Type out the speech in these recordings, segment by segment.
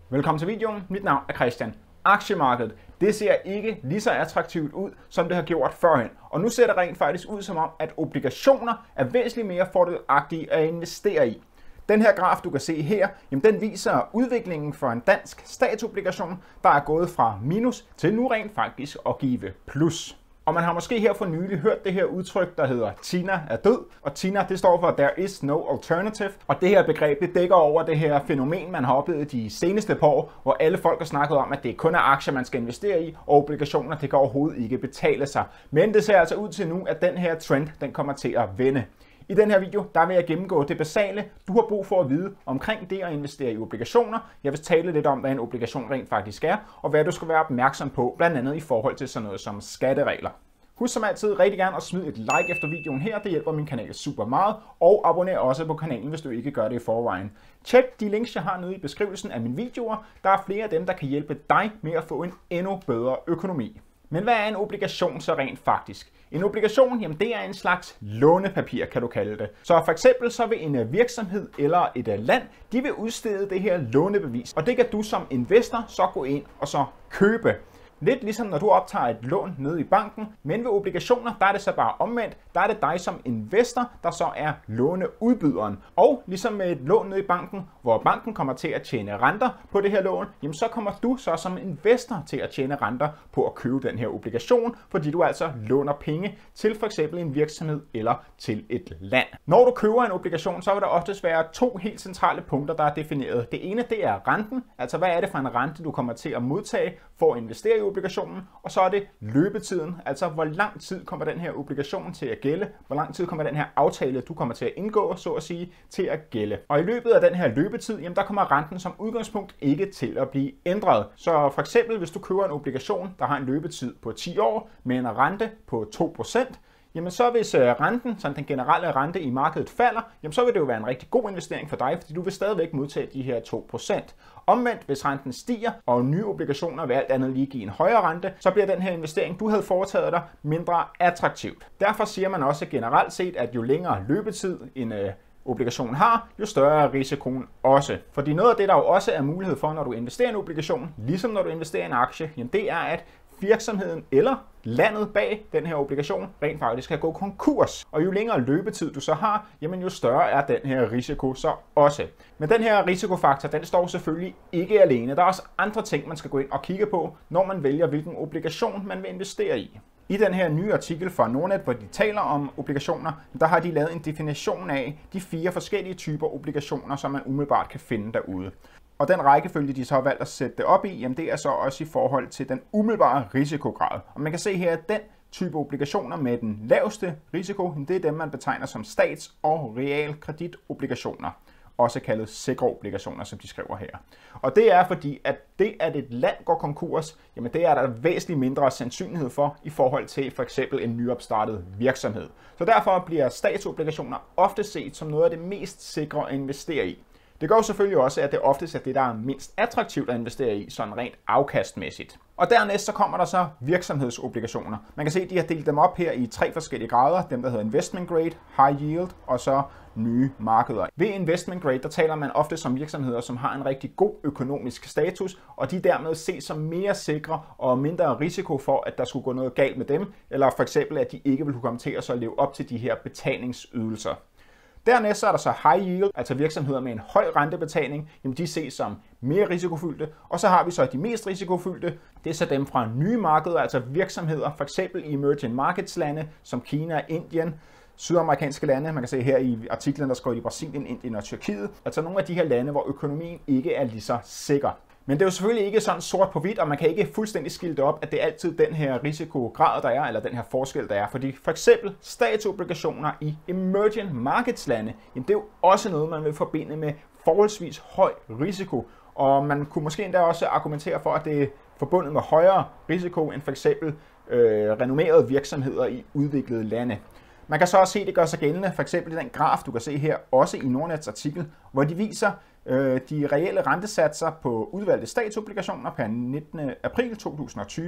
Velkommen til videoen. Mit navn er Christian. Aktiemarkedet, det ser ikke lige så attraktivt ud, som det har gjort førhen. Og nu ser det rent faktisk ud som om, at obligationer er væsentligt mere fordelagtige at investere i. Den her graf, du kan se her, jamen den viser udviklingen for en dansk statsobligation, der er gået fra minus til nu rent faktisk at give plus. Og man har måske her for nylig hørt det her udtryk, der hedder Tina er død. Og Tina, det står for There is no alternative. Og det her begreb, det dækker over det her fænomen, man har oplevet de seneste par år, hvor alle folk har snakket om, at det kun er aktier, man skal investere i, og obligationer, det kan overhovedet ikke betale sig. Men det ser altså ud til nu, at den her trend, den kommer til at vende. I den her video, der vil jeg gennemgå det basale, du har brug for at vide omkring det at investere i obligationer. Jeg vil tale lidt om, hvad en obligation rent faktisk er, og hvad du skal være opmærksom på, blandt andet i forhold til sådan noget som skatteregler. Husk som altid rigtig gerne at smide et like efter videoen her, det hjælper min kanal super meget, og abonner også på kanalen, hvis du ikke gør det i forvejen. Tjek de links, jeg har nede i beskrivelsen af mine videoer, der er flere af dem, der kan hjælpe dig med at få en endnu bedre økonomi. Men hvad er en obligation så rent faktisk? En obligation, jamen det er en slags lånepapir, kan du kalde det. Så for eksempel så vil en virksomhed eller et land, de vil udstede det her lånebevis. Og det kan du som investor så gå ind og så købe. Lidt ligesom når du optager et lån nede i banken, men ved obligationer, der er det så bare omvendt. Der er det dig som investor, der så er låneudbyderen. Og ligesom med et lån nede i banken, hvor banken kommer til at tjene renter på det her lån, jamen så kommer du så som investor til at tjene renter på at købe den her obligation, fordi du altså låner penge til for eksempel en virksomhed eller til et land. Når du køber en obligation, så vil der oftest være to helt centrale punkter, der er defineret. Det ene, det er renten, altså hvad er det for en rente, du kommer til at modtage for at investere i obligationen, og så er det løbetiden, altså hvor lang tid kommer den her obligation til at gælde, hvor lang tid kommer den her aftale, du kommer til at indgå, så at sige, til at gælde. Og i løbet af den her løbetid, jamen der kommer renten som udgangspunkt ikke til at blive ændret. Så for eksempel, hvis du køber en obligation, der har en løbetid på 10 år, med en rente på 2%, jamen så hvis renten, sådan den generelle rente i markedet falder, jamen så vil det jo være en rigtig god investering for dig, fordi du vil stadigvæk modtage de her 2%. Omvendt, hvis renten stiger, og nye obligationer vil alt andet lige give en højere rente, så bliver den her investering, du havde foretaget dig, mindre attraktivt. Derfor siger man også generelt set, at jo længere løbetid en obligation har, jo større er risikoen også. Fordi noget af det, der jo også er mulighed for, når du investerer i en obligation, ligesom når du investerer i en aktie, jamen det er, at virksomheden eller landet bag den her obligation rent faktisk kan gå konkurs. Og jo længere løbetid du så har, jamen jo større er den her risiko så også. Men den her risikofaktor, den står selvfølgelig ikke alene. Der er også andre ting, man skal gå ind og kigge på, når man vælger, hvilken obligation man vil investere i. I den her nye artikel fra Nordnet, hvor de taler om obligationer, der har de lavet en definition af de 4 forskellige typer obligationer, som man umiddelbart kan finde derude. Og den rækkefølge, de så har valgt at sætte det op i, jamen det er så også i forhold til den umiddelbare risikograd. Og man kan se her, at den type obligationer med den laveste risiko, det er dem, man betegner som stats- og realkreditobligationer. Også kaldet sikre obligationer, som de skriver her. Og det er fordi, at det, at et land går konkurs, jamen det er der væsentligt mindre sandsynlighed for i forhold til for eksempel en nyopstartet virksomhed. Så derfor bliver statsobligationer ofte set som noget af det mest sikre at investere i. Det gør jo selvfølgelig også, at det oftest er det, der er mindst attraktivt at investere i, sådan rent afkastmæssigt. Og dernæst så kommer der så virksomhedsobligationer. Man kan se, at de har delt dem op her i 3 forskellige grader. Dem, der hedder investment grade, high yield og så nye markeder. Ved investment grade, der taler man ofte som virksomheder, som har en rigtig god økonomisk status, og de dermed ses som mere sikre og mindre risiko for, at der skulle gå noget galt med dem, eller for eksempel, at de ikke vil kunne komme til at så leve op til de her betalingsydelser. Dernæst så er der så high yield, altså virksomheder med en høj rentebetaling, jamen de ses som mere risikofyldte. Og så har vi så de mest risikofyldte, det er så dem fra nye markeder, altså virksomheder, for eksempel i emerging markets lande, som Kina, Indien, sydamerikanske lande. Man kan se her i artiklen, der står i Brasilien, Indien og Tyrkiet. Altså nogle af de her lande, hvor økonomien ikke er lige så sikker. Men det er jo selvfølgelig ikke sådan sort på hvidt, og man kan ikke fuldstændig skille det op, at det er altid den her risikograd, der er, eller den her forskel, der er. Fordi for eksempel statsobligationer i emerging markets lande, jamen det er jo også noget, man vil forbinde med forholdsvis høj risiko. Og man kunne måske endda også argumentere for, at det er forbundet med højere risiko end for eksempel renommerede virksomheder i udviklede lande. Man kan så også se, at det gør sig gældende, for eksempel i den graf, du kan se her, også i Nordnets artikel, hvor de viser de reelle rentesatser på udvalgte statsobligationer per 19. april 2020.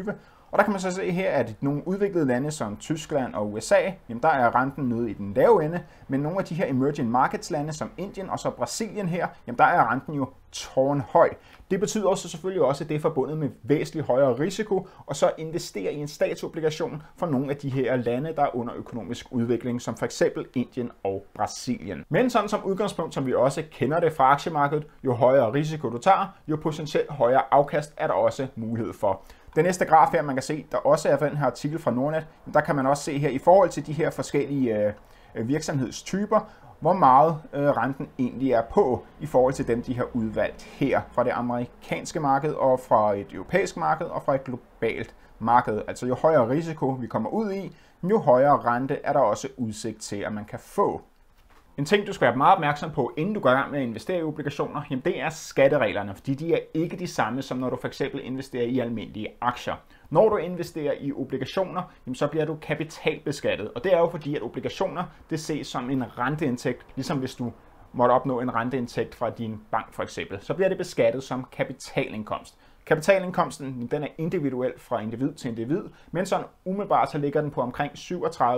Og der kan man så se her, at nogle udviklede lande som Tyskland og USA, jamen der er renten nede i den lave ende, men nogle af de her emerging markets lande som Indien og så Brasilien her, jamen der er renten jo tårnhøj. Det betyder også selvfølgelig også, at det er forbundet med væsentligt højere risiko, og så investere i en statsobligation for nogle af de her lande, der er under økonomisk udvikling, som for eksempel Indien og Brasilien. Men sådan som udgangspunkt, som vi også kender det fra aktiemarkedet, jo højere risiko du tager, jo potentielt højere afkast er der også mulighed for. Den næste graf her, man kan se, der også er den her artikel fra Nordnet, der kan man også se her i forhold til de her forskellige virksomhedstyper, hvor meget renten egentlig er på i forhold til dem, de har udvalgt her fra det amerikanske marked og fra et europæisk marked og fra et globalt marked. Altså jo højere risiko vi kommer ud i, jo højere rente er der også udsigt til, at man kan få. En ting, du skal være meget opmærksom på, inden du går i gang med at investere i obligationer, jamen det er skattereglerne, fordi de er ikke de samme, som når du f.eks. investerer i almindelige aktier. Når du investerer i obligationer, jamen så bliver du kapitalbeskattet, og det er jo fordi, at obligationer det ses som en renteindtægt, ligesom hvis du måtte opnå en renteindtægt fra din bank for eksempel, så bliver det beskattet som kapitalindkomst. Kapitalindkomsten den er individuel fra individ til individ, men sådan umiddelbart så ligger den på omkring 37-42%.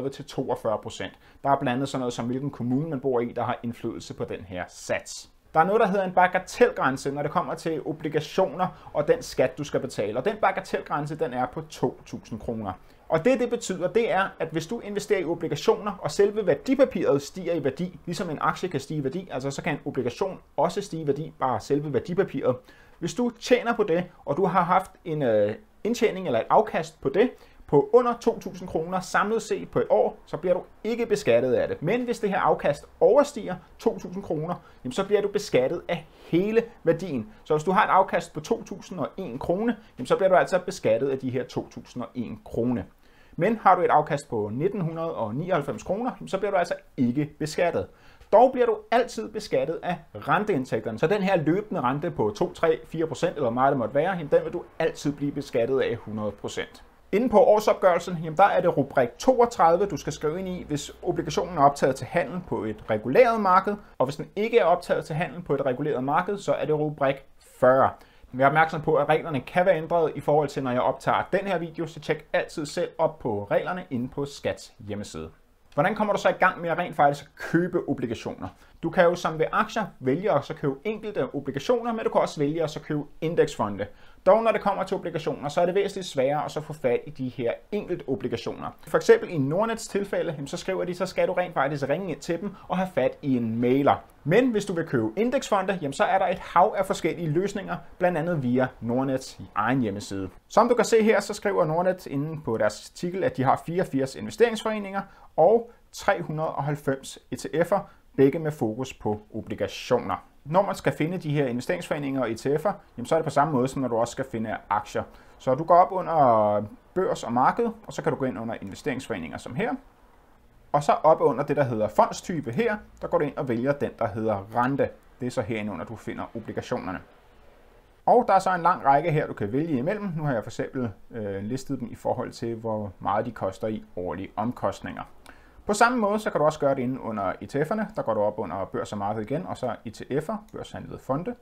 Der er blandt andet sådan noget som hvilken kommune man bor i, der har indflydelse på den her sats. Der er noget, der hedder en bagatelgrænse, når det kommer til obligationer og den skat, du skal betale. Og den bagatelgrænse den er på 2.000 kroner. Og det betyder, det er, at hvis du investerer i obligationer, og selve værdipapiret stiger i værdi, ligesom en aktie kan stige i værdi, altså så kan en obligation også stige i værdi, bare selve værdipapiret. Hvis du tjener på det, og du har haft en indtjening eller et afkast på det, på under 2.000 kroner samlet set på et år, så bliver du ikke beskattet af det. Men hvis det her afkast overstiger 2.000 kroner, så bliver du beskattet af hele værdien. Så hvis du har et afkast på 2.001 kroner, så bliver du altså beskattet af de her 2.001 kroner. Men har du et afkast på 1.999 kroner, så bliver du altså ikke beskattet. Dog bliver du altid beskattet af renteindtægterne. Så den her løbende rente på 2, 3, 4% eller hvor meget det måtte være, den vil du altid blive beskattet af 100%. Inde på årsopgørelsen, der er det rubrik 32, du skal skrive ind i, hvis obligationen er optaget til handel på et reguleret marked, og hvis den ikke er optaget til handel på et reguleret marked, så er det rubrik 40. Vær opmærksom på, at reglerne kan være ændret i forhold til, når jeg optager den her video, så tjek altid selv op på reglerne inde på Skats hjemmeside. Hvordan kommer du så i gang med at rent faktisk købe obligationer? Du kan jo som ved aktier vælge at så købe enkelte obligationer, men du kan også vælge at så købe indeksfonde. Dog når det kommer til obligationer, så er det væsentligt sværere at så få fat i de her enkelte obligationer. For eksempel i Nordnets tilfælde, så skriver de, så skal du rent faktisk ringe ind til dem og have fat i en mailer. Men hvis du vil købe indeksfonde, så er der et hav af forskellige løsninger, blandt andet via Nordnets egen hjemmeside. Som du kan se her, så skriver Nordnet inde på deres artikel, at de har 84 investeringsforeninger og 390 ETF'er, begge med fokus på obligationer. Når man skal finde de her investeringsforeninger og ETF'er, så er det på samme måde, som når du også skal finde aktier. Så du går op under børs og marked, og så kan du gå ind under investeringsforeninger som her. Og så op under det, der hedder fondstype her, der går du ind og vælger den, der hedder rente. Det er så herinde under, du finder obligationerne. Og der er så en lang række her, du kan vælge imellem. Nu har jeg for eksempel listet dem i forhold til, hvor meget de koster i årlige omkostninger. På samme måde, så kan du også gøre det inde under ETF'erne. Der går du op under børs og marked igen, og så ETF'er, børshandlede fonde.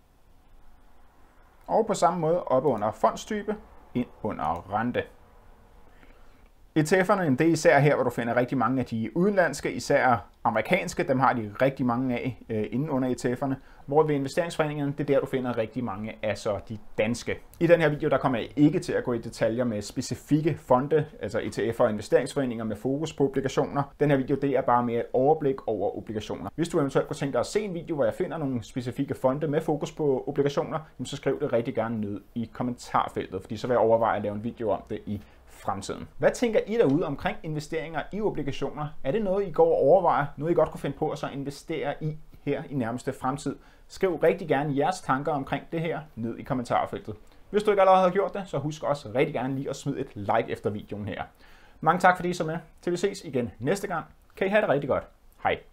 Og på samme måde op under fondstype, ind under rente. ETF'erne, det er især her, hvor du finder rigtig mange af de udenlandske, især amerikanske, dem har de rigtig mange af inde under ETF'erne, hvor ved investeringsforeningerne, det er der, du finder rigtig mange af så de danske. I den her video, der kommer jeg ikke til at gå i detaljer med specifikke fonde, altså ETF'er og investeringsforeninger med fokus på obligationer. Den her video, det er bare mere et overblik over obligationer. Hvis du eventuelt kunne tænke dig at se en video, hvor jeg finder nogle specifikke fonde med fokus på obligationer, så skriv det rigtig gerne ned i kommentarfeltet, fordi så vil jeg overveje at lave en video om det i fremtiden. Hvad tænker I derude omkring investeringer i obligationer? Er det noget, I går og overvejer? Noget, I godt kunne finde på at så investere i her i nærmeste fremtid? Skriv rigtig gerne jeres tanker omkring det her ned i kommentarfeltet. Hvis du ikke allerede har gjort det, så husk også rigtig gerne lige at smide et like efter videoen her. Mange tak fordi I så med. Til vi ses igen næste gang. Kan I have det rigtig godt. Hej.